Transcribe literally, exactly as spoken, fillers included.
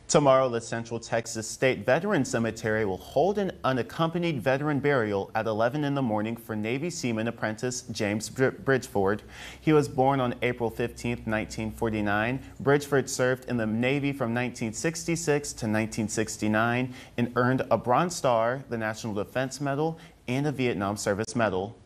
Tomorrow, the Central Texas State Veterans Cemetery will hold an unaccompanied veteran burial at eleven in the morning for Navy Seaman apprentice James Bridgeford. He was born on April fifteenth, nineteen forty-nine. Bridgeford served in the Navy from nineteen sixty-six to nineteen sixty-nine and earned a Bronze Star, the National Defense Medal, and a Vietnam Service Medal.